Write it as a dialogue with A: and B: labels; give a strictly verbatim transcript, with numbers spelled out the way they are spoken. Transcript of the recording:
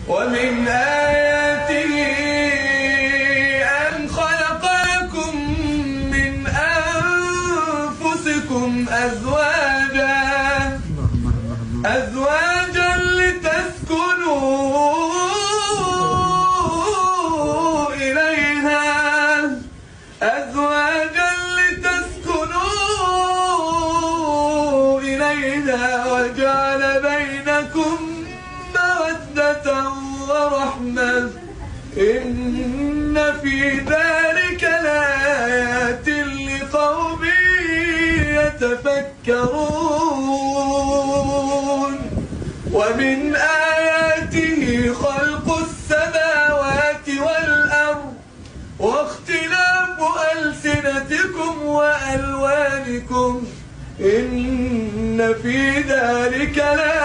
A: ومن آياته أن خلق لكم من أنفسكم أزواجا أزواجا لتسكنوا إليها أزواجا لتسكنوا إليها وجعل بينكم مودة ورحمة إن في ذلك لآيات لقوم يتفكرون. ومن آياته خلق السماوات والأرض واختلاف ألسنتكم وألوانكم إن في ذلك لآيات